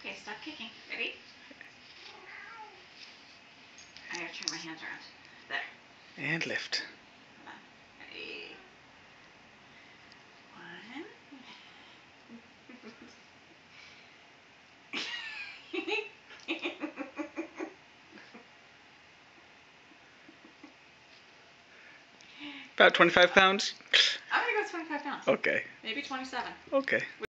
Okay, stop kicking. Ready? I gotta turn my hands around. There. And lift. Hold on. Ready? One. About 25 pounds? I'm gonna go 25 pounds. Okay. Maybe 27. Okay.